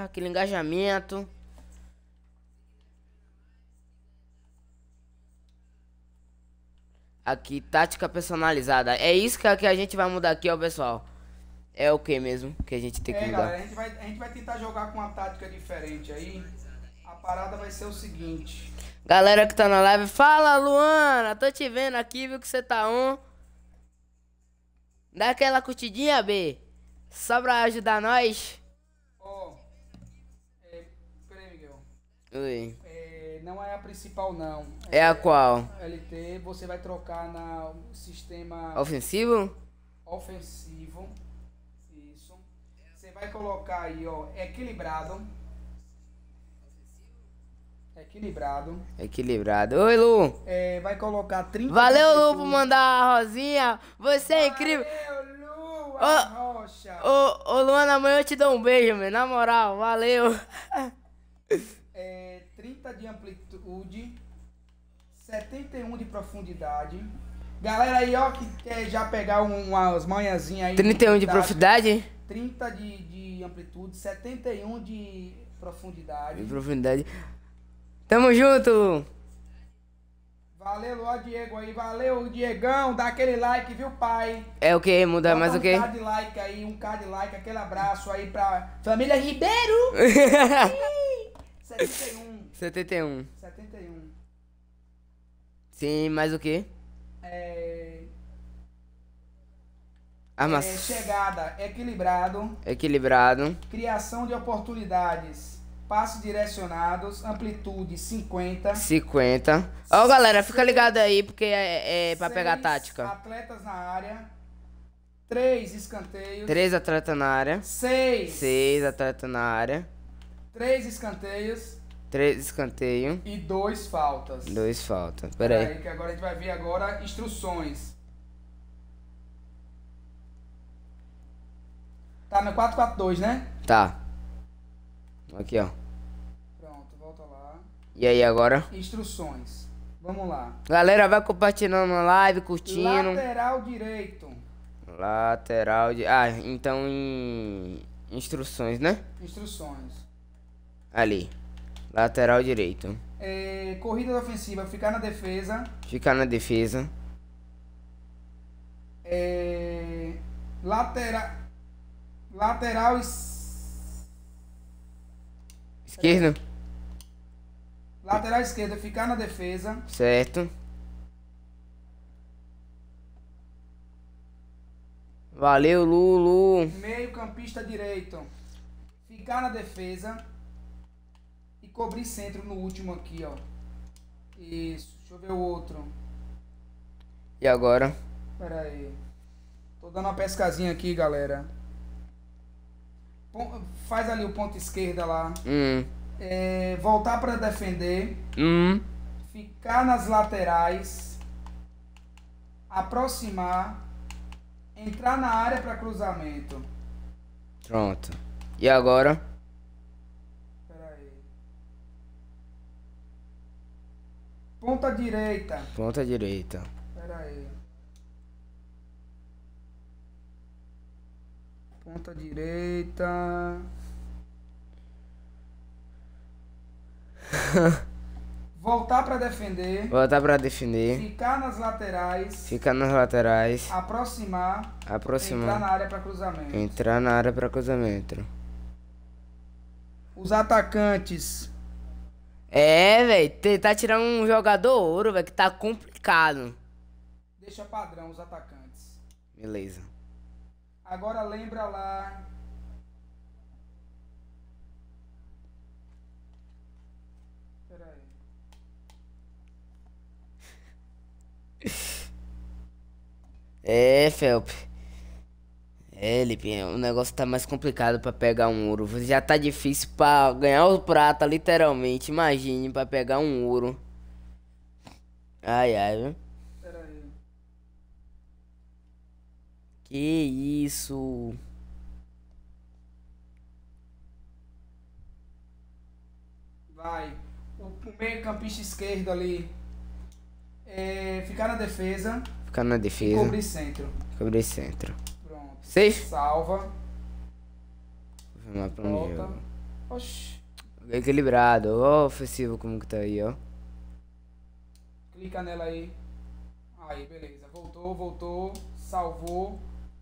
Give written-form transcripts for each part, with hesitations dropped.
aquele engajamento. Aqui, tática personalizada. É isso que a gente vai mudar aqui, ó, pessoal. É o que mesmo que a gente tem que mudar? Galera, a gente vai tentar jogar com uma tática diferente aí. A parada vai ser o seguinte. Galera que tá na live, fala, Luana. Tô te vendo aqui, viu que você tá on. Dá aquela curtidinha, B. Só pra ajudar nós. Ó. Peraí, Miguel. Oi. Não é a principal, não. É a qual? LT, você vai trocar no sistema Ofensivo? ofensivo. Isso. Você vai colocar aí, ó, equilibrado. Equilibrado. Equilibrado. Oi, Lu. Vai colocar 30. Valeu, Lu, por mandar a rosinha. Você é incrível. Valeu, Lu, Rocha. Ô, Luana, amanhã eu te dou um beijo, meu. Na moral, valeu. 30 de amplitude, 71 de profundidade. Galera aí, ó, que quer já pegar umas manhãzinhas aí. 31 de profundidade? 30 de amplitude, 71 de profundidade. De profundidade. Tamo junto. Valeu, ó, Diego aí. Valeu, Diegão. Dá aquele like, viu, pai? É o que? Muda mais o que? Um K de like aí, um K de like. Aquele abraço aí pra família Ribeiro. 71. 71. 71. Sim, mais o que? Chegada, equilibrado. Equilibrado. Criação de oportunidades. Passos direcionados. Amplitude 50. 50. Ó, galera, fica ligado aí, porque é pra pegar tática. Atletas na área. 3 escanteios. 3 atletas na área. 6 atletas na área. 3 escanteios. 3 escanteios. E 2 faltas. 2 faltas. Pera aí. Que agora a gente vai ver agora instruções. Tá no 4-4-2, né? Tá. Aqui, ó. Pronto, volta lá. E aí, agora? Instruções. Vamos lá. Galera, vai compartilhando na live, curtindo. Lateral direito. Lateral de... Ah, então em... Instruções, né? Instruções. Ali. Lateral direito. Corrida ofensiva, ficar na defesa. Ficar na defesa. Lateral esquerdo. Lateral esquerda, ficar na defesa. Certo. Valeu, Lulu. Meio campista direito, ficar na defesa. E cobrir centro no último aqui, ó. Isso, deixa eu ver o outro. E agora? Pera aí. Tô dando uma pescazinha aqui, galera. Faz ali o ponto esquerda lá. Voltar para defender. Ficar nas laterais. Aproximar. Entrar na área para cruzamento. Pronto. E agora? Pera aí. Ponta direita. Ponta direita. Pera aí. Ponta direita. Voltar para defender. Voltar pra defender. Ficar nas laterais. Ficar nas laterais. Aproximar. Aproximar. Entrar na área para cruzamento. Entrar na área pra cruzamento. Os atacantes. Velho. Tentar tirar um jogador ouro, velho, que tá complicado. Deixa padrão os atacantes. Beleza. Agora lembra lá. Pera aí. Felp. Lipinha, o negócio tá mais complicado pra pegar um ouro. Já tá difícil pra ganhar o prata, literalmente. Imagine pra pegar um ouro. Ai, viu? Pera aí. Que isso? Vai. O meio campista esquerdo ali. Ficar na defesa. Ficar na defesa. Cobrir centro. Cobrir centro. Pronto. Safe? Salva. Vamos lá pra um Volta. jogo. Oxi. Equilibrado. Ó, ofensivo como que tá aí, ó. Clica nela aí. Aí, beleza. Voltou. Salvou.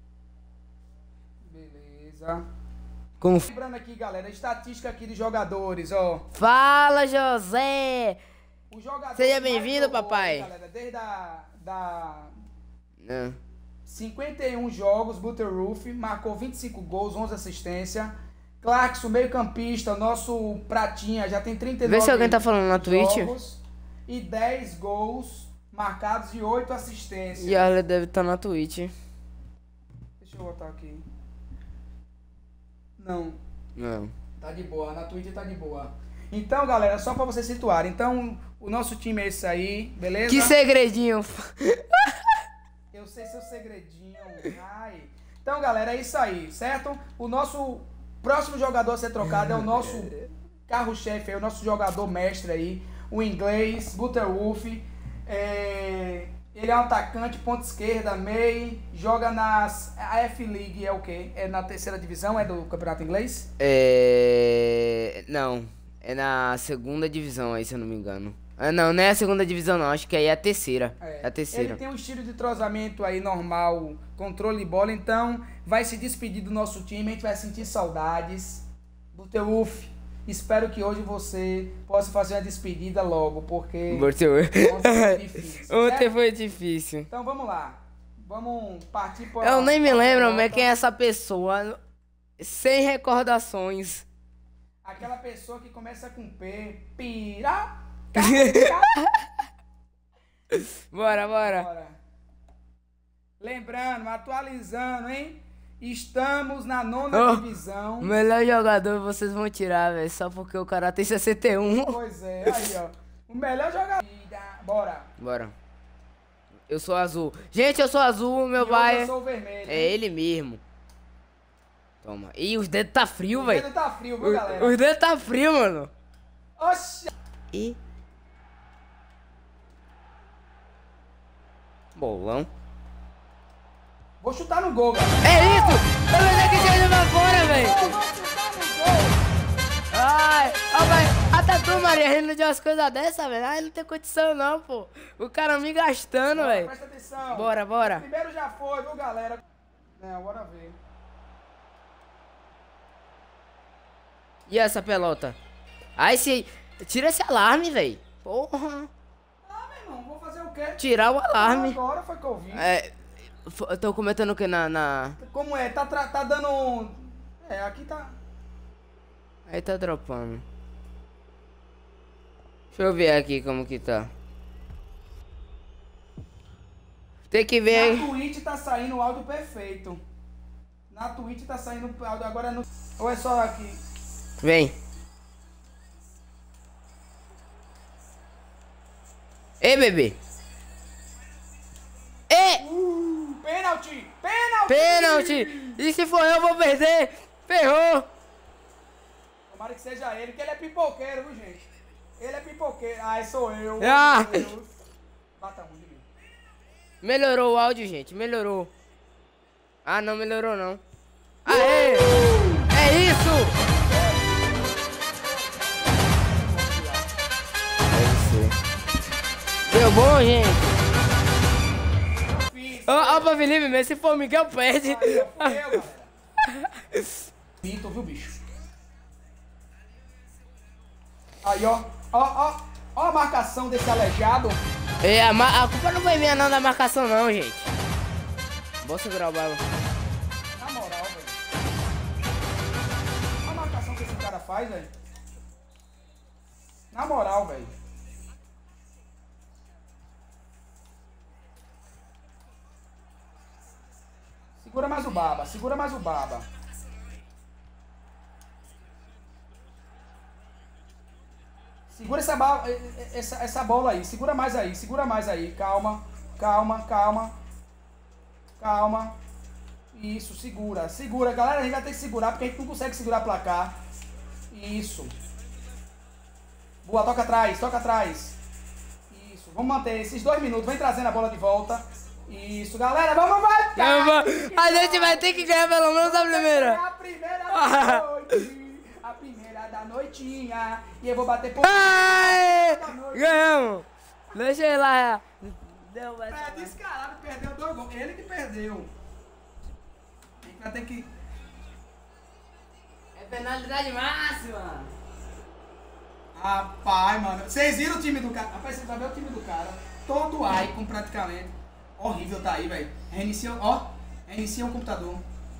Beleza. Como... Lembrando aqui, galera, a estatística aqui de jogadores, ó. Fala, José! O jogador Seja que mais bem-vindo, jogou, papai. Galera, desde da Ah. 51 jogos, Butterroof, marcou 25 gols, 11 assistências. Clarkson, meio campista, nosso pratinha, já tem 39 Vê se alguém tá falando na Twitch. jogos e 10 gols marcados e 8 assistências. E ela deve estar na Twitch. Deixa eu botar aqui. Não, Não. tá de boa, na Twitch tá de boa. Então, galera, só pra vocês situarem. Então, o nosso time é esse aí, beleza? Que segredinho. Eu sei seu segredinho. Ai. Então, galera, é isso aí, certo? O nosso próximo jogador a ser trocado é o nosso carro-chefe, é o nosso jogador mestre aí, o inglês, Butterwolf. Ele é um atacante, ponta esquerda, meio, joga a F-League, é o quê? É na terceira divisão, é do campeonato inglês? Não. É na segunda divisão aí, se eu não me engano. Ah, não é a segunda divisão não, acho que aí é a terceira. É a terceira. Ele tem um estilo de entrosamento aí normal, controle de bola, então vai se despedir do nosso time, a gente vai sentir saudades. Butterwolf, espero que hoje você possa fazer uma despedida logo, porque ontem foi difícil. Ontem foi difícil. Então vamos lá, vamos partir para... Eu nem me lembro, mas quem é essa pessoa? Sem recordações. Aquela pessoa que começa com P, Bora. Lembrando, atualizando, hein? Estamos na 9ª divisão. O melhor jogador vocês vão tirar, velho. Só porque o cara tem 61. Pois é, aí ó. O melhor jogador. Bora. Eu sou azul. Gente, eu sou azul, meu E pai. eu sou o vermelho. É ele mesmo. Toma. Ih, os dedos tá frio, velho. O dedo tá frio, viu, galera? Os dedos tá frio, mano. Oxi. E... bolão. Vou chutar no gol, galera. É isso! Eu pensei que tinha ido pra fora, velho. Eu vou chutar no gol. Ai, até tu, Maria, rindo de umas coisas dessas, velho. Ai, não tem condição não, pô. O cara me gastando, velho. Presta atenção. Bora. Primeiro já foi, viu, galera? Não, bora ver. E essa pelota? Ai, tira esse alarme, velho. Porra. Ah, meu irmão, vou fazer o quê? Tirar o alarme. Agora foi que eu vi. Eu tô comentando o que na... Como é? Tá dando... aqui tá... Aí tá dropando. Deixa eu ver aqui como que tá. Tem que ver. Na Twitch tá saindo o áudio perfeito. Na Twitch tá saindo o áudio agora no... Ou é só aqui? Vem. Ei, bebê. Pênalti! E se for eu, vou perder! Ferrou! Tomara que seja ele, que ele é pipoqueiro, viu, gente? Ele é pipoqueiro. Ai, sou eu. Ah! Meu Deus. Bata um de mim. Melhorou o áudio, gente. Melhorou. Ah, não melhorou, não. Aê! É isso! Deve ser. Deu bom, gente? Ó, pra Felipe, mas se for o Miguel, perde. Pinto, viu, bicho? Aí, ó. Ó a marcação desse aleijado. A culpa não foi minha, não, da marcação, não, gente. Vou segurar o balo. Na moral, velho. Olha a marcação que esse cara faz, velho. Na moral, velho. Segura mais o baba, segura mais o baba. Segura essa bola aí, segura mais aí, calma. Isso, segura, galera, a gente vai ter que segurar porque a gente não consegue segurar placar. Isso. Boa, toca atrás. Isso, vamos manter esses 2 minutos, vem trazendo a bola de volta. Isso, galera, vamos. A gente vai ter que ganhar pelo menos a primeira. A primeira da noite. A primeira da noitinha. E eu vou bater por... Ai! Ganhamos! Deixa ele lá. Deu, vai É descarado, perdeu 2 gols. Ele que perdeu. A gente vai ter que... É penalidade máxima. Rapaz, mano. Vocês viram o time do cara? Rapaz, vocês vão ver o time do cara. Todo icon praticamente. Horrível tá aí, velho. Reinicia, ó. Reinicia o computador.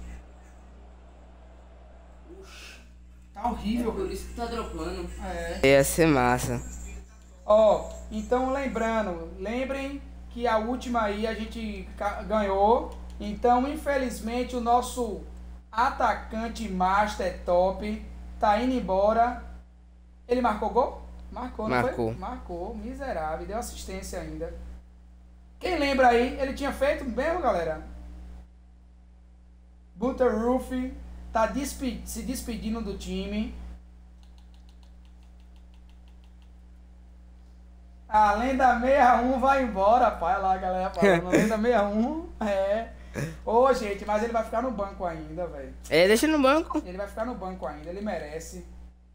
Tá horrível. Por isso que tá dropando. É. Ia ser massa. Ó, então lembrem que a última aí a gente ganhou. Então, infelizmente, o nosso atacante master top tá indo embora. Ele marcou gol? Marcou, não Marcou. foi? Marcou, miserável. Deu assistência ainda. Quem lembra aí, ele tinha feito mesmo, galera? Butterroof tá se despedindo do time. A Lenda 61 vai embora, pai. Olha lá a galera falando. Lenda 61, é. Ô, gente, mas ele vai ficar no banco ainda, velho. É, deixa no banco. Ele vai ficar no banco ainda, ele merece.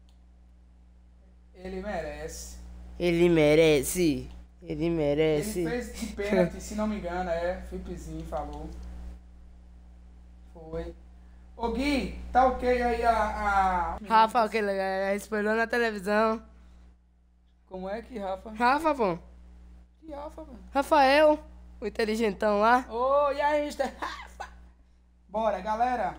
Ele merece. Ele merece. Ele merece. Ele fez de pênalti, se não me engano, Felipezinho falou. Foi. Ô Gui, tá ok aí Rafa, aquele espelhou na televisão. Como é que Rafa? Rafa, pô. Que Rafa, mano? Rafael, o inteligentão lá. Ô, e aí, Mr. Rafa? Bora, galera.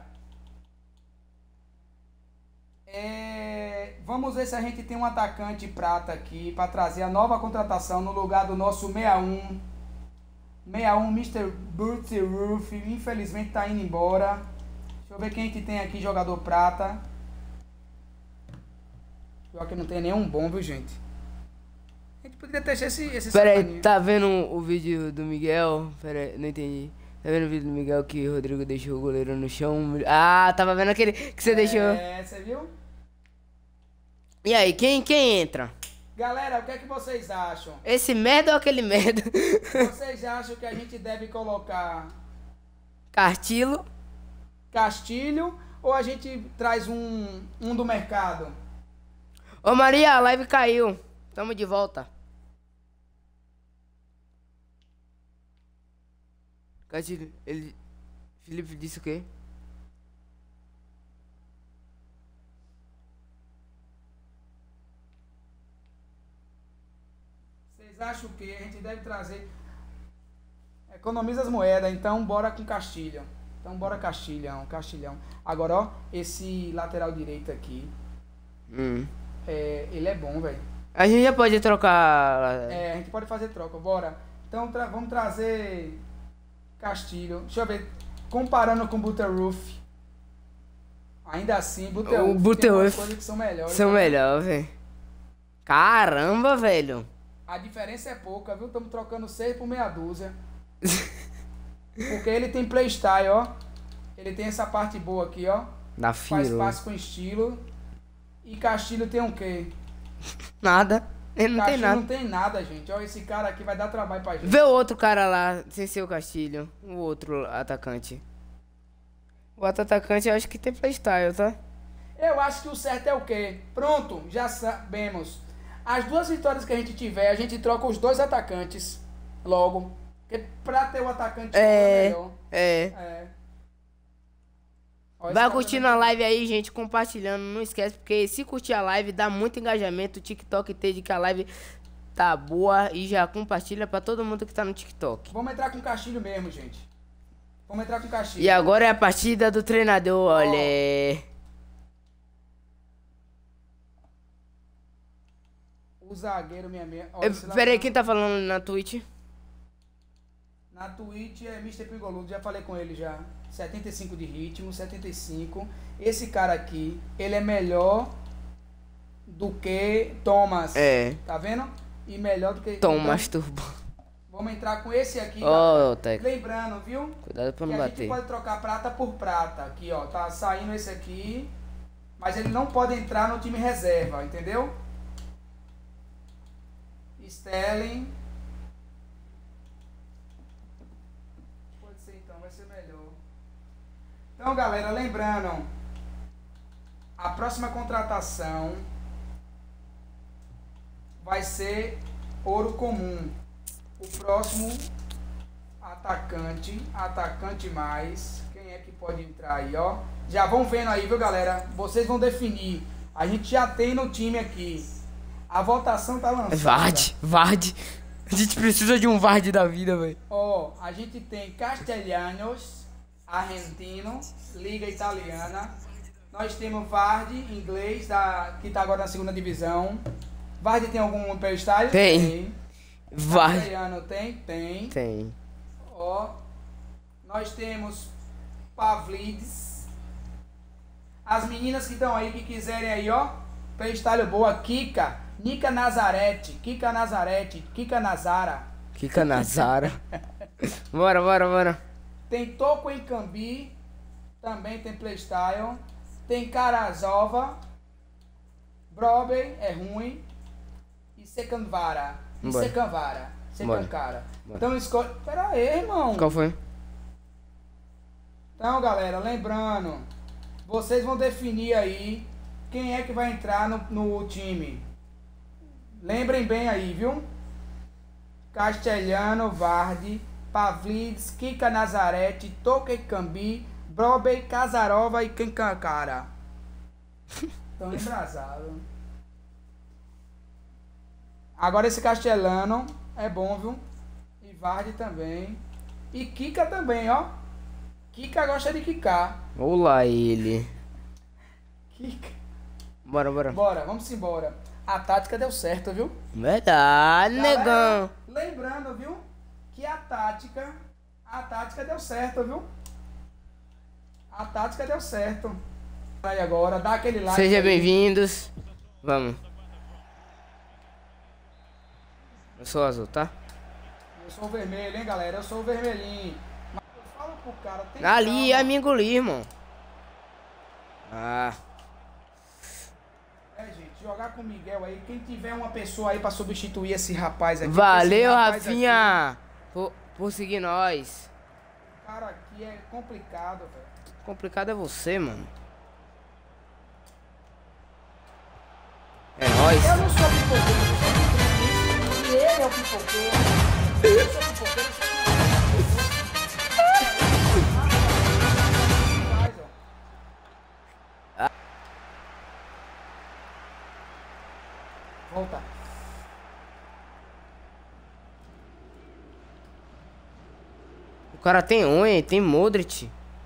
Vamos ver se a gente tem um atacante prata aqui pra trazer a nova contratação no lugar do nosso 61. 61, Mr. Butterroof. Infelizmente tá indo embora. Deixa eu ver quem que tem aqui, jogador prata. Pior que não tem nenhum bom, viu, gente? A gente poderia ter esse Pera aí, sacaninho. tá vendo o vídeo do Miguel? Pera aí, não entendi. Tá vendo o vídeo do Miguel que o Rodrigo deixou o goleiro no chão? Ah, tava vendo aquele que você deixou. Você viu? E aí, quem entra? Galera, o que é que vocês acham? Esse merda ou aquele merda? Vocês acham que a gente deve colocar Cartilo. Castilho ou a gente traz um do mercado? Ô Maria, a live caiu. Tamo de volta. Cartilho, Felipe disse o quê? Vocês acham que a gente deve trazer... Economiza as moedas, então bora com Castilho. Então bora Castilhão. Agora, ó, esse lateral direito aqui, ele é bom, velho. A gente já pode trocar. A gente pode fazer troca, bora. Então vamos trazer Castilho. Deixa eu ver, comparando com Butterroof. Ainda assim, O Butterroof tem umas coisas que são melhores. São melhor, velho. Caramba, velho. A diferença é pouca, viu? Estamos trocando 6 por meia dúzia. Porque ele tem playstyle, ó. Ele tem essa parte boa aqui, ó. Da Faz fila. passe com estilo. E Castilho tem o quê? Nada. Ele não tem Castilho nada. não tem nada, gente. Ó, esse cara aqui vai dar trabalho pra gente. Vê o outro cara lá, sem ser o Castilho. O outro atacante. O outro atacante eu acho que tem playstyle, tá? Eu acho que o certo é o quê? Pronto, já sabemos. As 2 vitórias que a gente tiver, a gente troca os 2 atacantes logo. Porque pra ter o atacante melhor. Ó, esse Vai cara curtindo a live aí, gente, compartilhando. Não esquece, porque se curtir a live, dá muito engajamento. O TikTok entende que a live tá boa e já compartilha pra todo mundo que tá no TikTok. Vamos entrar com o Castilho mesmo, gente. Vamos entrar com o Castilho. E agora é a partida do treinador, olha. O zagueiro, minha. Ó, Pera aí, quem tá falando na Twitch? Na Twitch é Mr. Pingoludo, já falei com ele já. 75 de ritmo, 75. Esse cara aqui, ele é melhor do que Thomas. Tá vendo? E melhor do que... Thomas então, Turbo. vamos entrar com esse aqui, Ó, galera. Lembrando, viu? Cuidado pra não que a bater. gente pode trocar prata por prata. Aqui, ó. Tá saindo esse aqui. Mas ele não pode entrar no time reserva, entendeu? Sterling. Pode ser então, vai ser melhor. Então, galera, lembrando, a próxima contratação vai ser ouro comum. O próximo atacante mais. Quem é que pode entrar aí, ó? Já vão vendo aí, viu, galera? Vocês vão definir. A gente já tem no time aqui. A votação tá lançada. Vard. A gente precisa de um Vard da vida, velho. Ó, a gente tem Castellanos, argentino, Liga Italiana. Nós temos Vard, inglês, que tá agora na segunda divisão. Vard tem algum pelo estádio? Tem. Vard. Castellano tem? Tem. Ó, nós temos Pavlidis. As meninas que estão aí, que quiserem aí, ó, pelo estádio boa, Kika Nazarete. Kika Nazara. Bora. Tem Toco em Cambi, também tem Playstyle. Tem Karazova, Broadway é ruim. E Secanvara. Secancara. Então escolhe. Pera aí, irmão. Qual foi? Então, galera, lembrando, vocês vão definir aí quem é que vai entrar no time. Lembrem bem aí, viu? Castellano, Vardy, Pavlidis, Kika Nazarete, Toque Cambi, Brobe, Casarova e Kenkancara. Estão embrasados. Agora esse Castellano é bom, viu? E Vardy também. E Kika também, ó. Kika gosta de quicar. Olá ele. Kika. Bora. Bora, vamos embora. A tática deu certo, viu? Verdade, negão. Lembrando, viu? Que a tática deu certo, viu? A tática deu certo. Aí agora, dá aquele like. Sejam bem-vindos. Vamos. Eu sou azul, tá? Eu sou o vermelho, hein, galera? Eu sou o vermelhinho. Mas eu falo pro cara, tem ali, calma. amigo ali, irmão. Gente, jogar com o Miguel aí. Quem tiver uma pessoa aí pra substituir esse rapaz aqui. Valeu, Rafinha, por seguir nós. Cara, aqui é complicado, velho. Complicado é você, mano. É nóis. Eu não sou pipoqueiro, eu sou pipoqueiro. E ele é o pipoqueiro. Eu sou pipoqueiro, eu sou Volta. O cara tem unha, tem Modric.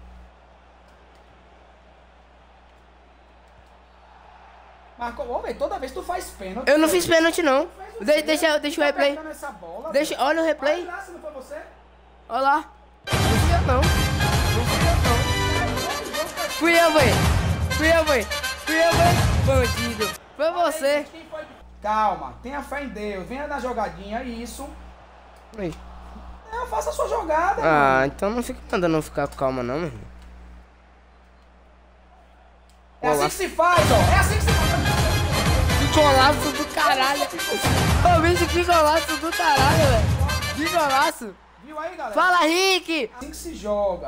Marco, ô, velho, toda vez tu faz pênalti. Eu não fiz pênalti, não. Deixa o Tá replay. pegando essa bola, Deixa, olha o replay. Olha lá, se não foi você. Olha lá. Não fui eu, não. Fui eu, véi. Bandido. Foi você. Quem foi? Calma, tenha fé em Deus. Venha na jogadinha, isso. Oi. Não, faça a sua jogada. Ah, mano. então não fica mandando não ficar calma, não, meu irmão. É assim que se faz, ó. É assim que se faz. Que golaço do caralho. Ô, bicho, que golaço do caralho, velho. Que golaço. Viu aí, galera? Fala, Rick. Assim que se joga.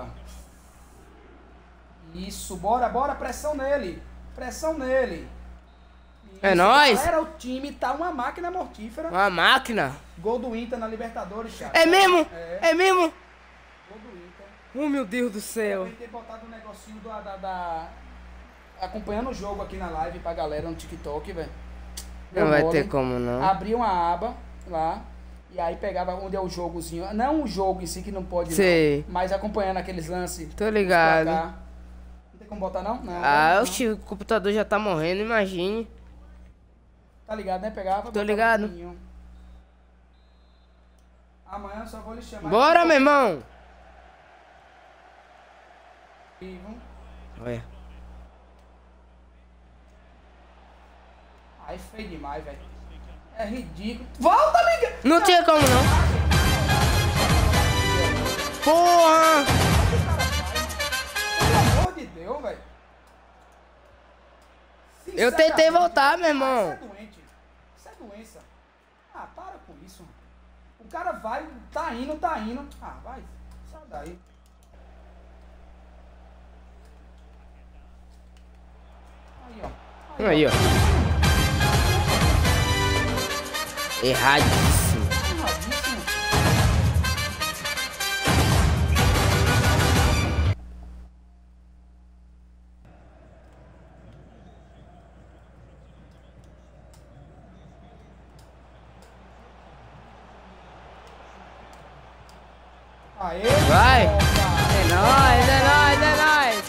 Isso, bora, pressão nele. Pressão nele. Isso, É nóis. Galera, o time tá uma máquina mortífera. Uma máquina. Gol do Inter na Libertadores, Thiago. É mesmo? É. É mesmo? Gol do Inter. Oh, meu Deus do Eu céu. tenho que ter botado um negocinho acompanhando o jogo aqui na live pra galera no TikTok, velho. Não vai ter como, não. Abria uma aba lá. E aí pegava onde é o jogozinho. Não o jogo em si que não pode, Sei. não, mas acompanhando aqueles lances. Tô ligado. Não tem como botar, não? Não. Ah, não. oxi, o computador já tá morrendo, imagine. Tá ligado, né? Pegava. Tô botava ligado. um pouquinho. Amanhã eu só vou lhe chamar. Bora, meu irmão. Vivo. Olha. Aí feio demais, velho. É ridículo. Volta, amiga! Não tinha como, não. Porra! Pelo amor de Deus, velho. Eu tentei voltar, meu irmão. Isso é doente. Isso é doença. Ah, para com isso. O cara vai, tá indo. Ah, vai. Sai daí. Aí, ó. Aí, ó. Erradíssimo. Erradíssimo. Aê, Vai. Pipoca. É nóis, é nóis, é nóis.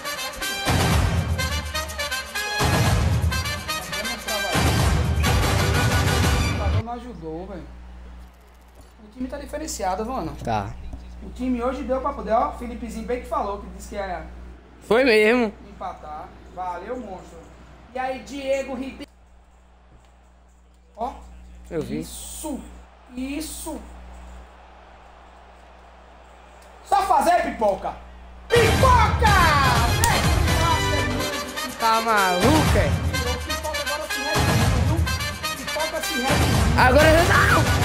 O jogador não ajudou, velho. O time tá diferenciado, mano. Tá. O time hoje deu pra poder, ó. O Felipezinho bem que falou, que disse que ia Foi mesmo. empatar. Valeu, monstro. E aí, Diego Ribeiro. Ó. Eu vi. Isso. Isso. Só fazer, Pipoca. Pipoca! Tá maluco, é? Pipoca agora se redimiu, viu? Pipoca se redimiu. Agora não!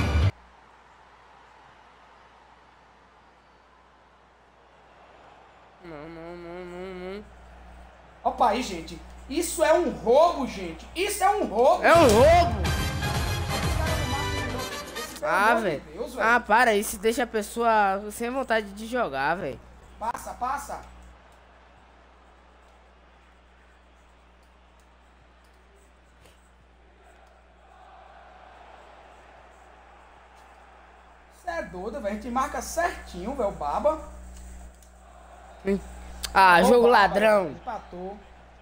Não. Opa aí, gente. Isso é um roubo, gente. Isso é um roubo. É um roubo! Pelo Ah, amor de velho. Deus, Ah, para, isso deixa a pessoa sem vontade de jogar, velho. Passa, passa. Você é doido, velho. A gente marca certinho, velho, o Baba. Ah, Ô, jogo Baba, ladrão. Empatou.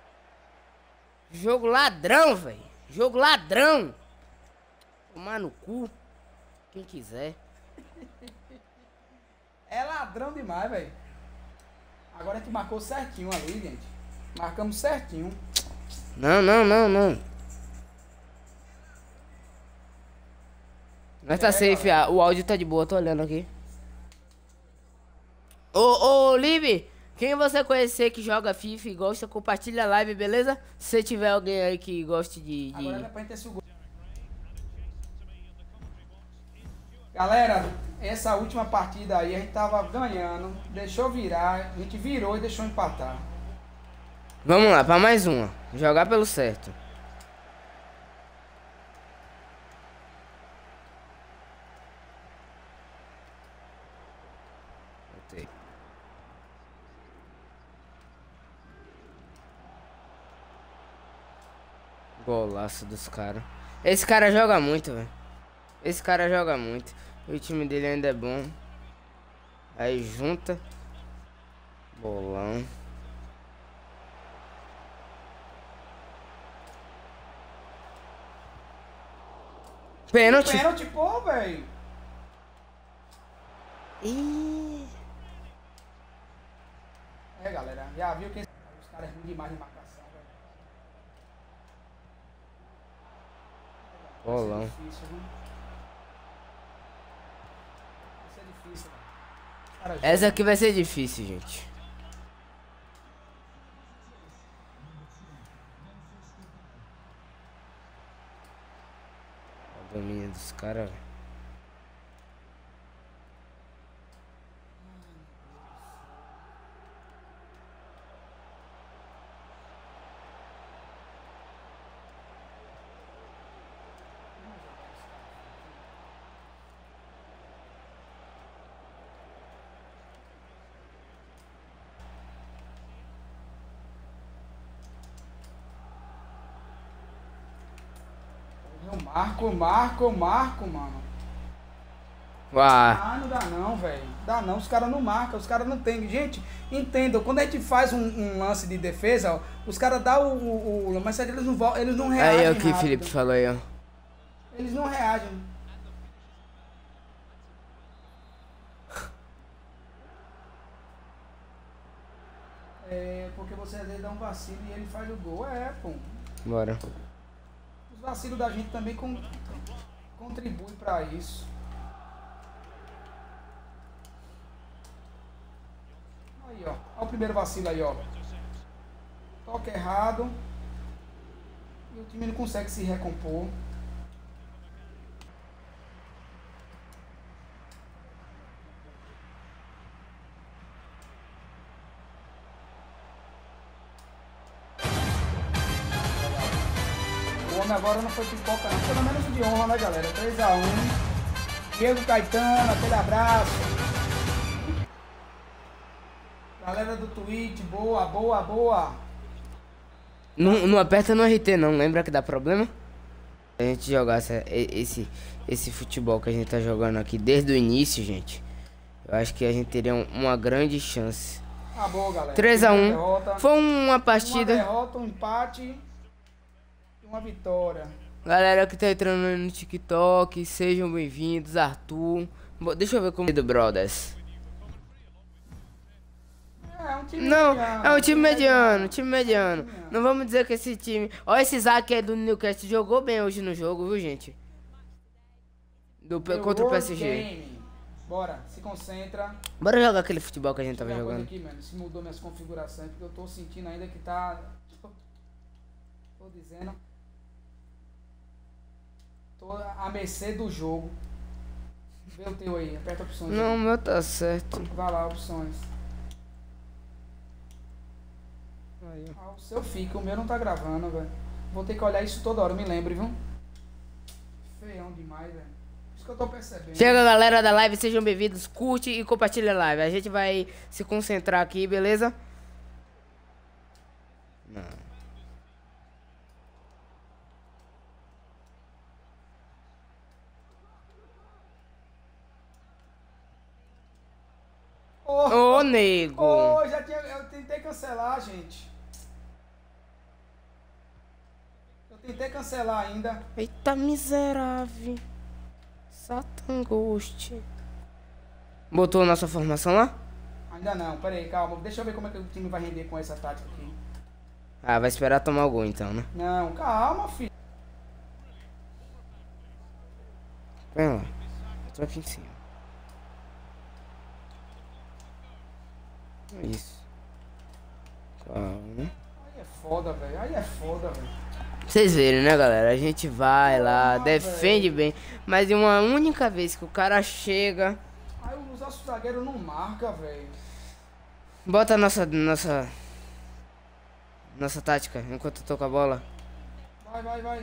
Jogo ladrão, velho. Jogo ladrão. Tomar no cu. Quem quiser. É ladrão demais, velho. Agora a gente marcou certinho ali, gente. Marcamos certinho. Não. Nós tá safe, o áudio tá de boa, tô olhando aqui. Ô, Libe, quem você conhecer que joga FIFA e gosta, compartilha a live, beleza? Se tiver alguém aí que goste de... Agora não é pra gente ter esse gol. Galera, essa última partida aí a gente tava ganhando, deixou virar, a gente virou e deixou empatar. Vamos lá, pra mais uma. Jogar pelo certo. Botei. Golaço dos caras. Esse cara joga muito, velho. Esse cara joga muito. O time dele ainda é bom. Aí junta. Bolão. Pênalti. Pênalti, pô, velho. Ih. É, galera, já viu que os caras é ruim demais de marcação, velho. Bolão. Vai ser difícil, viu? Vai ser difícil, velho. Os caras Essa jogam. aqui vai ser difícil, gente. O domínio dos caras. Eu marco, mano. Ah, Ah, não dá não, velho. Dá não, os caras não marcam, os caras não tem. Gente, entendam, quando a gente faz um lance de defesa, ó, os caras dão mas eles não reagem. aí é o que o rápido. Felipe falou aí, ó. Eles não reagem. É, porque você às vezes dá um vacilo e ele faz o gol. É, pô. Bora. Os vacilos da gente também contribuem pra isso. Aí, ó. Olha o primeiro vacilo aí, ó. Toque errado. E o time não consegue se recompor. O homem perdendo agora, não foi pipoca não. Pelo menos o de honra, né, galera? 3-1. Diego Caetano, aquele abraço. Galera do Twitch, boa, boa, boa. Não aperta no RT não, lembra que dá problema? Se a gente jogasse esse futebol que a gente tá jogando aqui desde o início, gente, eu acho que a gente teria uma grande chance. Ah, boa, galera. 3-1. Foi uma partida. Uma derrota, um empate e uma vitória. Galera que tá entrando no TikTok, sejam bem-vindos. Arthur. Deixa eu ver como é do Brothers. É um time Não, mediano. é um time mediano, time mediano. Não vamos dizer que esse time... Ó, esse Isaac é do Newcastle, jogou bem hoje no jogo, viu, gente? Contra o PSG. Game. Bora, se concentra. Bora jogar aquele futebol que a gente tava Deixa eu ver uma jogando. coisa aqui, mano. Se mudou minhas configurações, porque eu tô sentindo ainda que tá... Tô dizendo... Tô à mercê do jogo. Vê o teu aí, aperta opções. Não, o meu tá certo. Vai lá, opções. Aí, ó. Ah, o seu fica, o meu não tá gravando, velho. Vou ter que olhar isso toda hora, me lembre, viu? Feião demais, velho. Isso que eu tô percebendo. Chega, galera da live, sejam bem-vindos. Curte e compartilha a live. A gente vai se concentrar aqui, beleza? Não. Ô, nego. Oh, eu tentei cancelar, gente. Eu tentei cancelar ainda. Eita miserável. Satan Ghost. Botou nossa formação lá? Ainda não, pera aí, calma. Deixa eu ver como é que o time vai render com essa tática aqui. Ah, vai esperar tomar o gol então, né? Não, calma, filho. Vem lá. Eu tô aqui em cima. É isso. Calma. Aí é foda, velho. Aí é foda, velho. Vocês verem, né, galera? A gente vai lá, defende bem. Mas em uma única vez que o cara chega... Aí os nossos zagueiros não marcam, velho. Bota a nossa tática enquanto eu tô com a bola. Vai, vai, vai.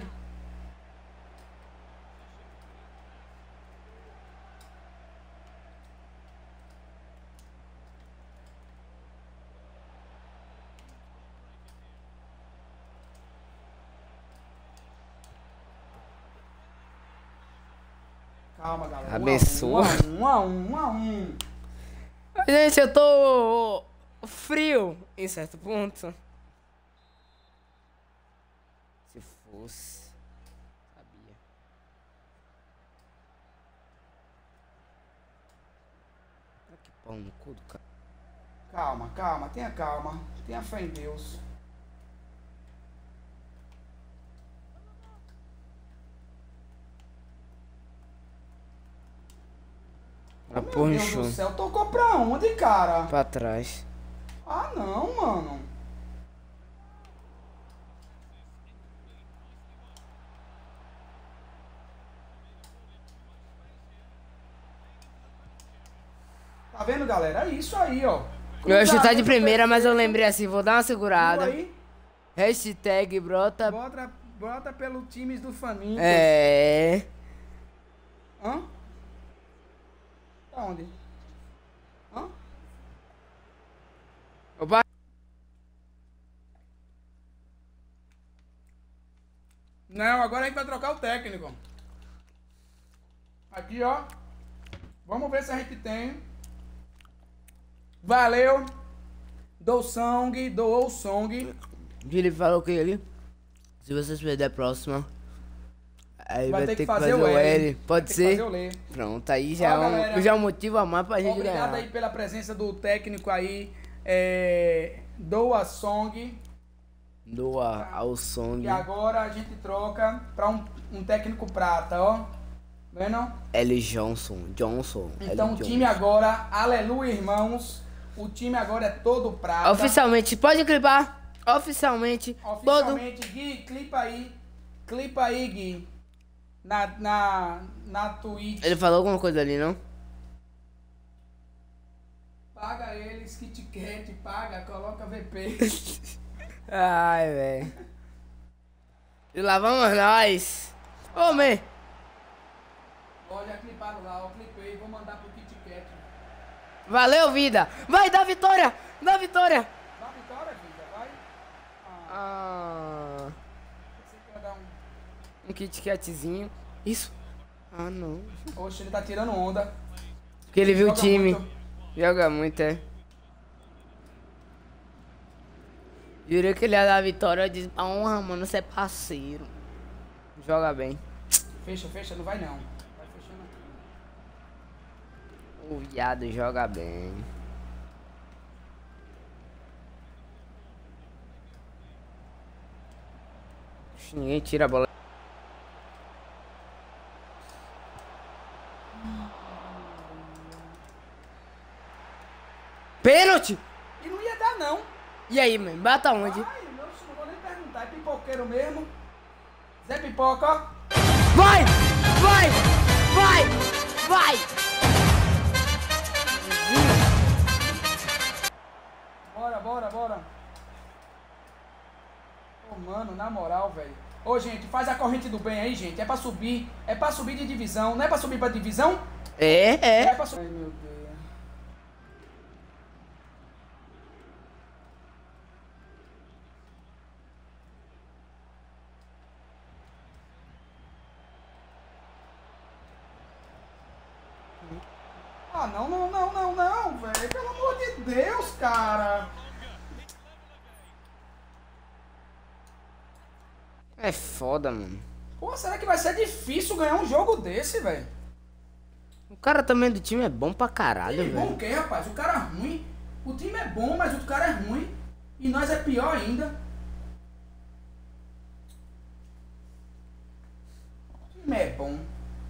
Calma, galera. Abençoa. 1-1. Gente, eu tô frio em certo ponto. Se fosse... Sabia. Olha que pau no cu do cara. Calma, calma. Tenha calma. Tenha fé em Deus. Ah, Meu porra, Deus show. do céu. Tocou pra onde, cara? Pra trás. Ah, não, mano. Tá vendo, galera? É isso aí, ó. Eu ia chutar de Cruzamento primeira, mas eu perfeito. lembrei assim, vou dar uma segurada. Viu aí? Hashtag brota. Bota pelo times do Faminto. É. Hã? Tá onde? Hã? Opa. Não, agora a gente vai trocar o técnico. Aqui, ó. Vamos ver se a gente tem. Valeu. Doou o song. Ele falou que ele. Se vocês perder a próxima. Aí vai ter que fazer o L. Pode Vai ter que ser? fazer o L. Pronto, aí já, Ó, galera, já é um motivo a mais pra gente Obrigado ganhar. aí pela presença do técnico aí. Doa Song. Doa ao som. E agora a gente troca pra um técnico prata, ó. Vendo? L. Johnson. Então L. o time Johnson. agora, aleluia, irmãos. O time agora é todo prata. Oficialmente, pode clipar. Oficialmente, todo. Oficialmente, Gui, clipa aí. Clipa aí, Gui. Na Twitch. Ele falou alguma coisa ali, não? Paga eles, Kit Kat, paga, coloca VP. Ai, velho. E lá vamos nós. Ô, man. Olha, clipado lá, ó. Clipei. Vou mandar pro Kit Kat. Valeu, vida. Vai, dá vitória. Dá vitória. Dá vitória, vida. Vai. Você quer dar Um Kit Katzinho. Isso. Ah, não. Oxe, ele tá tirando onda. Porque ele viu o Joga time. muito. Joga muito, é. Jurei que ele ia dar a vitória. Eu disse, honra, mano, você é parceiro. Joga bem. Fecha, fecha. Não vai, não. Vai fechando aqui. O viado joga bem. Ninguém tira a bola. Pênalti! E não ia dar, não. E aí, mãe? Bata onde? Ai, não vou nem perguntar. É pipoqueiro mesmo. Zé Pipoca, ó. Vai! Vai! Vai! Vai! Bora, bora, bora. Ô, mano, na moral, velho. Ô, gente, faz a corrente do bem aí, gente. É pra subir. É pra subir de divisão. Não é pra subir pra divisão? É. É pra subir. Ai, meu Deus. Ah, não, velho. Pelo amor de Deus, cara. É foda, mano. Pô, será que vai ser difícil ganhar um jogo desse, velho? O cara também do time é bom pra caralho, Time bom velho. o quê, rapaz? O cara é ruim. O time é bom, mas o cara é ruim. E nós é pior ainda. O time é bom.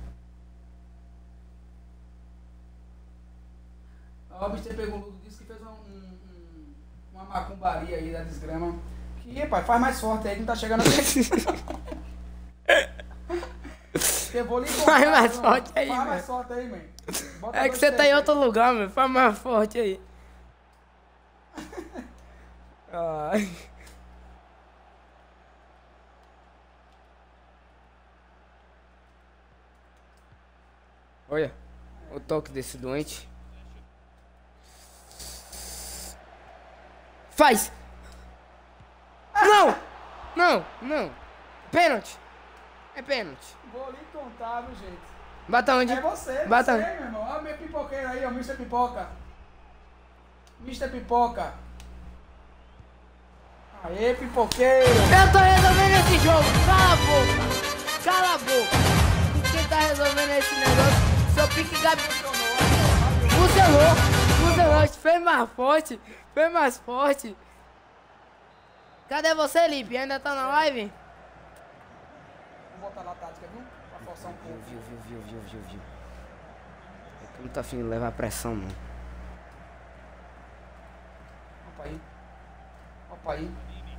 Ó, o Mr. Pegundudo disse que fez uma macumbaria aí da desgrama. Que, pai, faz mais forte aí que não tá chegando aqui. Eu vou lhe contar, Faz mais viu, forte aí, Faz mais velho. forte aí, man. Bota É que dois você tá em pés outro lugar, meu. Faz mais forte aí. Ai. Olha, o toque desse doente. Faz! Não! Não, não. Pênalti. É pênalti. Vou lhe contar, viu, gente? Bata onde? É você, Bata você, onde? meu irmão. Olha o meu pipoqueiro aí, ó, Mr. Pipoca. Mr. Pipoca. Aê, pipoqueiro. Eu tô resolvendo esse jogo. Cala a boca. Cala a boca. E quem tá resolvendo esse negócio? Seu pique Gabi. Funcionou. Fez mais forte. Fez mais forte. Cadê você, Lipe? Ainda tá na live? Vou botar lá a tática, viu? Pra forçar um pouco. Viu. É que não tá afim de levar pressão, não. Opa aí. Opa aí.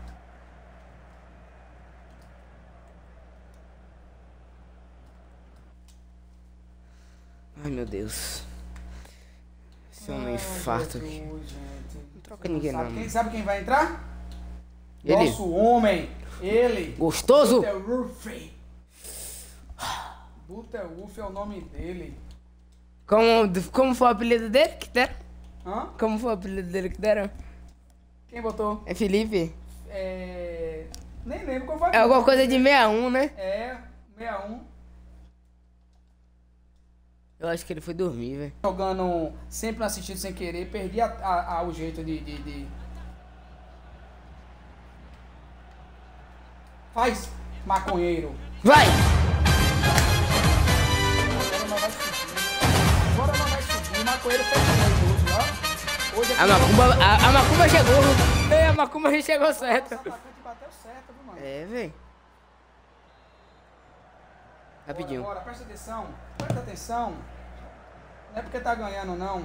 Ai, meu Deus. Esse é um infarto aqui. Não troca ninguém, não, mano. Sabe quem vai entrar? Ele. Nosso homem. Ele. Gostoso? Butterwolf. Butterwolf é o nome dele. Como foi o apelido dele que deram? Hã? Como foi o apelido dele que deram? Quem botou? É Felipe? Nem lembro qual foi. É alguma coisa de 61, né? É, 61. Eu acho que ele foi dormir, velho. Jogando sempre no assistido sem querer, perdi o jeito de... Faz, maconheiro. Vai! Agora não vai subir. O maconheiro fez hoje, ó. Hoje A Macumba chegou. É, a Macumba chegou certo. Nosso atacante bateu certo, viu, mano? É, velho. Rapidinho. Bora, presta atenção. Presta atenção. Não é porque tá ganhando, não.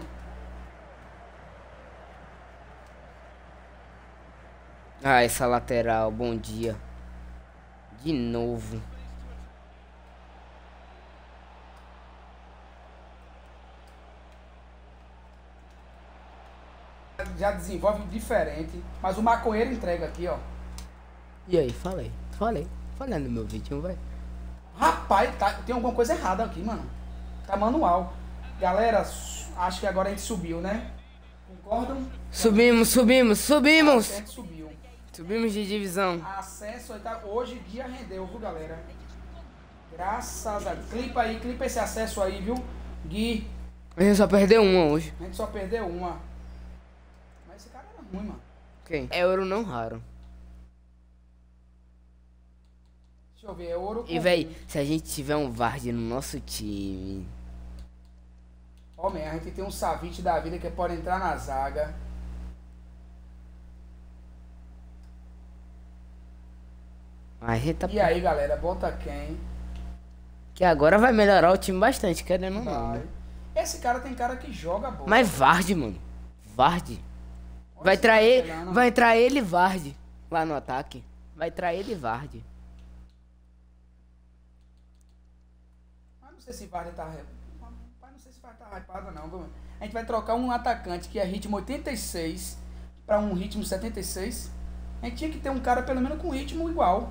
Ah, essa lateral, bom dia. De novo. Já desenvolve diferente. Mas o maconheiro entrega aqui, ó. E aí, falei. Falando no meu vídeo, vai. Rapaz, tem alguma coisa errada aqui, mano. Tá manual. Galera, acho que agora a gente subiu, né? Concordam? Subimos. A gente subiu. Subimos de divisão. Acesso aí tá. Hoje dia rendeu, viu, galera? Graças a Deus. Clipa esse acesso aí, viu? Gui. A gente só perdeu uma hoje. A gente só perdeu uma. Mas esse cara era ruim, mano. Quem? É ouro não raro. Deixa eu ver, é ouro. E véi, se a gente tiver um Vard no nosso time. Ó, man, a gente tem um Savic da vida que pode entrar na zaga. A gente tá... E aí, galera, bota quem? Que agora vai melhorar o time bastante, querendo ou não. Vai. Né? Esse cara tem cara que joga bola. Mas Vard, mano. Vard. Olha Vai esse cara trair, pegando. vai entrar ele e Vard lá no ataque. Vai trair ele e Vard. Mas não sei se Vardy tá... Não sei se vai estar hypado não, viu? A gente vai trocar um atacante que é ritmo 86 para um ritmo 76. A gente tinha que ter um cara pelo menos com ritmo igual.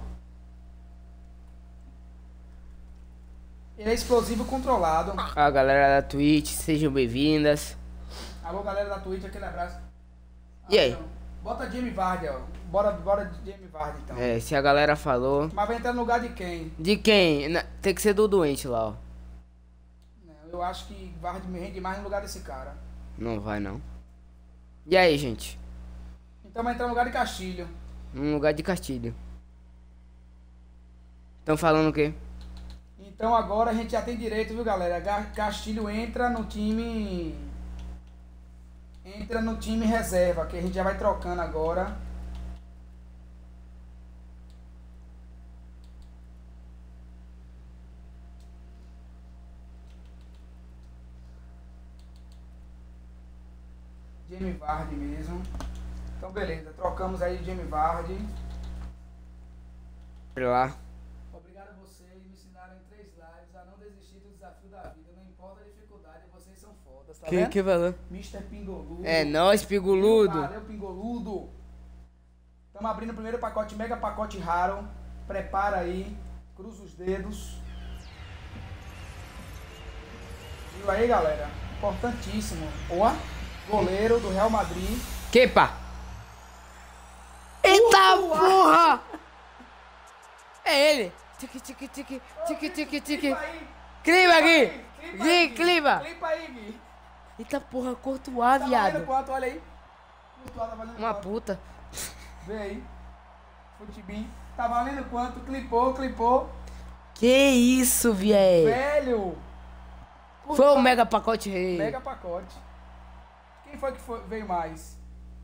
Ele é explosivo controlado. A galera da Twitch, sejam bem-vindas. Alô, galera da Twitch, aquele abraço. E aí? Então, bota Jamie Vardy, ó. Bora de Jamie Vardy, então. É, se a galera falou. Mas vai entrar no lugar de quem? De quem? Tem que ser do doente lá, ó. Eu acho que Vardy me rende mais no lugar desse cara. Não vai, não. E aí, gente? Então vai entrar no lugar de Castilho. No lugar de Castilho. Estão falando o quê? Então agora a gente já tem direito, viu, galera? Castilho entra no time... Entra no time reserva, que a gente já vai trocando agora. Jamie Vardy mesmo. Então beleza, trocamos aí Jamie Vardy. Lá. Obrigado a vocês, me ensinaram em 3 lives a não desistir do desafio da vida. Não importa a dificuldade, vocês são fodas, tá vendo? Que valor? Mr. Pingoludo. É nóis, Pigoludo. Valeu, Pingoludo. Estamos abrindo o primeiro pacote, mega pacote raro. Prepara aí, cruza os dedos. Viu aí, galera? Importantíssimo. Boa. Goleiro do Real Madrid. Kepa. Eita porra! É ele. Tique, tique, tique, tique, tique, tique. Clipa aí. Clima aqui. Clipa aí, Gui, clima. Clipa aí, Gui. Eita porra, Courtois, Tá valendo viado. quanto? Olha aí. Courtois tá valendo Uma quanto? puta. Vê aí. Futebin. Tá valendo quanto? Clipou. Que isso, vié. Velho. Foi o mega pacote rei. Mega pacote. Quem foi que veio mais?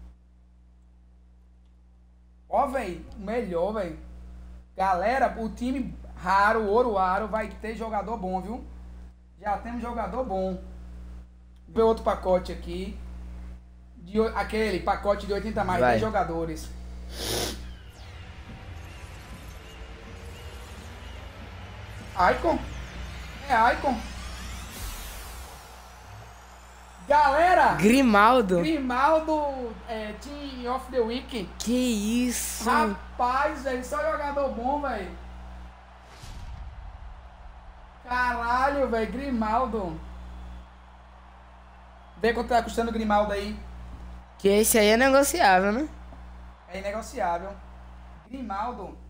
Ó, velho. Melhor, velho. Galera, o time raro, ouro raro, vai ter jogador bom, viu? Já temos jogador bom. Vê outro pacote aqui. Aquele pacote de 80 mais, Vai. 10 jogadores. Icon? É Icon. Galera! Grimaldo. Grimaldo, Team of the Week. Que isso. Rapaz, velho, só jogador bom, velho. Caralho, velho, Grimaldo. Vê quanto tá custando o Grimaldo aí. Que esse aí é negociável, né? É inegociável. Grimaldo.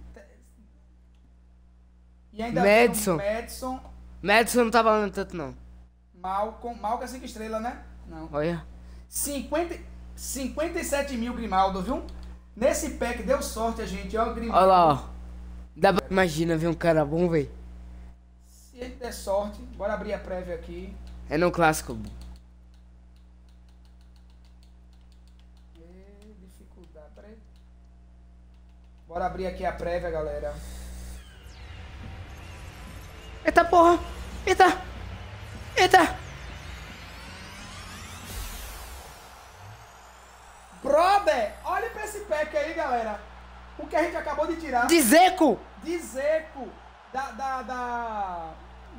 E ainda Madison. tem o Madison. Madison não tá valendo tanto, não. Malcom é 5 estrelas, né? Não. Olha. 57 mil Grimaldo, viu? Nesse pack deu sorte a gente, ó, Grimaldo. Olha lá, ó. Imagina ver um cara bom, velho. Se ele der sorte, bora abrir a prévia aqui. É no clássico. Dificuldade, peraí. Bora abrir aqui a prévia, galera. Eita porra. Eita. Brother, olha pra esse pack aí, galera. O que a gente acabou de tirar. De Zeco. De Zeco. Da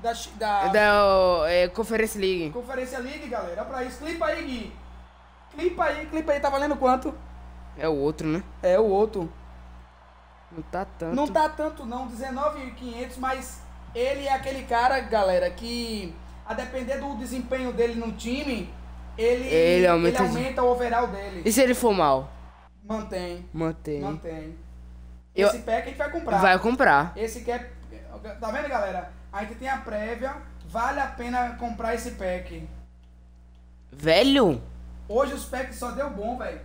Conference League. Conferência League, galera. Olha pra isso. Clipa aí, Gui. Clipa aí. Tá valendo quanto? É o outro, né? É o outro. Não tá tanto. Não tá tanto não, 19.500, mas ele é aquele cara, galera, que a depender do desempenho dele no time, ele aumenta o overall dele. E se ele for mal? Mantém. Mantém. Esse pack a gente vai comprar. Vai comprar. Esse que é... Tá vendo, galera? A gente tem a prévia, vale a pena comprar esse pack. Velho? Hoje os packs só deu bom, velho.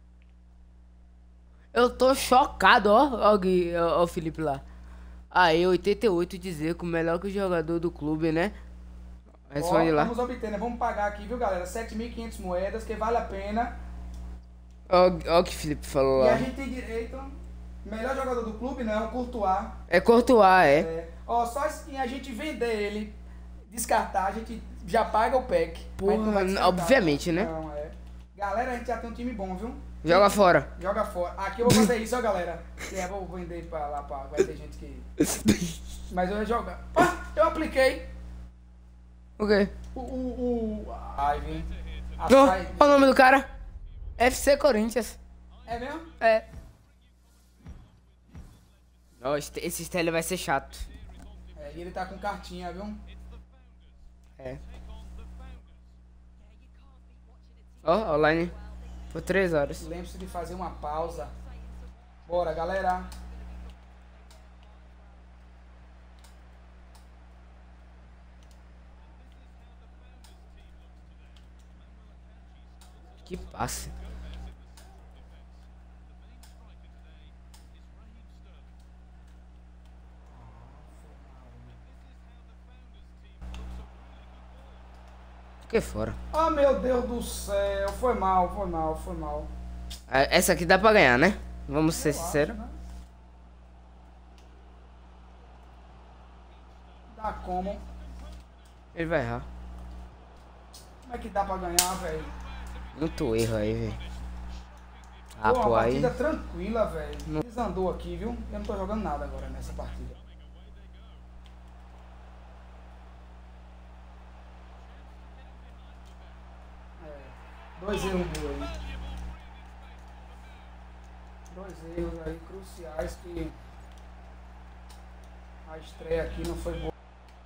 Eu tô chocado, ó. Ó o Felipe lá. Aí, 88 dizer que o melhor que o jogador do clube, né? Responde lá. Vamos obter, né? Vamos pagar aqui, viu, galera? 7.500 moedas, que vale a pena. Ó o que o Felipe falou lá. E a gente tem direito... Melhor jogador do clube, né? É o Courtois. É Courtois, é. Ó, só se a gente vender ele, descartar, a gente já paga o pack. Porra, Mas não vai descartar. obviamente, né? Não, é. Galera, a gente já tem um time bom, viu? Joga fora. Joga fora. Aqui eu vou fazer isso, ó, galera. Eu vou vender pra lá, vai ter gente que... Mas eu ia jogar. Ah, eu apliquei. O quê? Ai, vem. Olha o nome do cara. FC Corinthians. É mesmo? É. Ó, esse style vai ser chato. É, e ele tá com cartinha, viu? É. Ó, online. Por 3 horas. Lembre-se de fazer uma pausa. Bora, galera. Que passe. Que fora. Oh, meu Deus do céu. Foi mal. Essa aqui dá pra ganhar, né? Vamos ser sinceros. Né? Dá como? Ele vai errar. Como é que dá pra ganhar, velho? Muito erro aí, velho. Pô, Pô, uma aí. partida tranquila, velho. Desandou aqui, viu? Eu não tô jogando nada agora nessa partida. É, 2 erros aí. 2 erros aí cruciais que a estreia aqui não foi boa.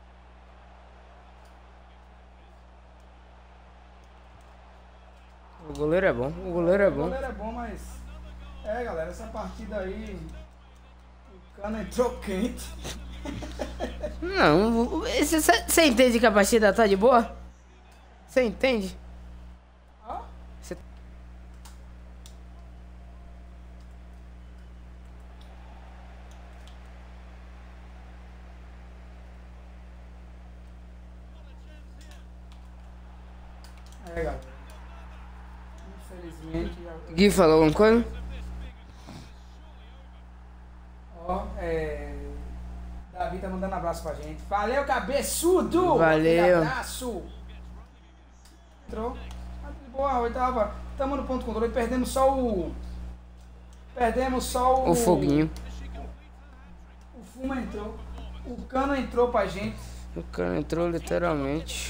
O goleiro é bom, o goleiro é bom. O goleiro é bom, mas... É, galera, essa partida aí... O cano entrou quente. Não, você entende que a partida tá de boa? Você entende? Ó. Cê... É, galera. Infelizmente... Gui falou alguma coisa? Ó, Davi tá mandando abraço pra gente. Valeu, cabeçudo! Valeu. Aquele abraço! Entrou. Ah, de boa, oitava. Tamo no ponto de controle. Perdemos só o... O foguinho. O fumo entrou. O cano entrou pra gente. O cara entrou literalmente.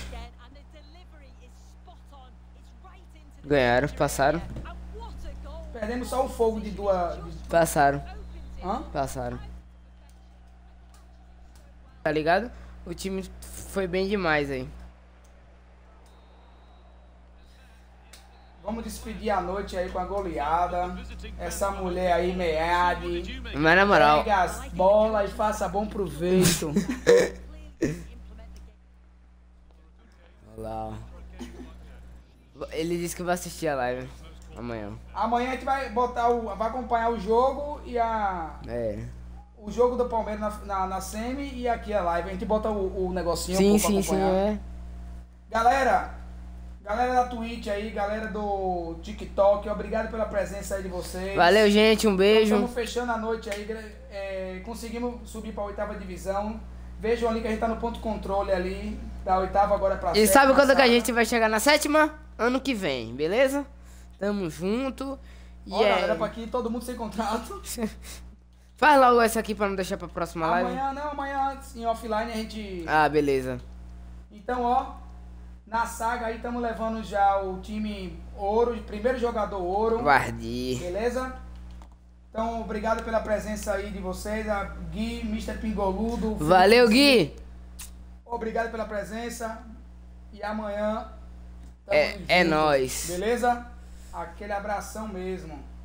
Ganharam, passaram. Perdemos só o fogo de duas... Passaram. Hã? Passaram. Tá ligado? O time foi bem demais aí. Vamos despedir a noite aí com a goleada. Essa mulher aí, Meade. Mas na moral. Pega as bolas e faça bom proveito. Olha lá, ó. Ele disse que vai assistir a live amanhã. Amanhã a gente vai botar vai acompanhar o jogo e o jogo do Palmeiras na semi e aqui a live. A gente bota o negocinho pra acompanhar. É. Galera da Twitch aí, galera do TikTok, obrigado pela presença aí de vocês. Valeu, gente, um beijo. Estamos fechando a noite aí, conseguimos subir pra 8ª divisão. Vejam ali que a gente tá no ponto controle ali, da 8ª agora pra 7ª. E sabe quando que a gente vai chegar na 7ª? Ano que vem, beleza? Tamo junto. Olha, galera, pra aqui todo mundo sem contrato. Faz logo essa aqui pra não deixar pra próxima live. Amanhã em offline a gente... Ah, beleza. Então, ó, na saga aí estamos levando já o time ouro, primeiro jogador ouro. Guardi. Beleza? Então, obrigado pela presença aí de vocês, a Gui, Mr. Pingoludo. Valeu, Gui! Obrigado pela presença. E amanhã É nóis. Beleza? Aquele abração mesmo.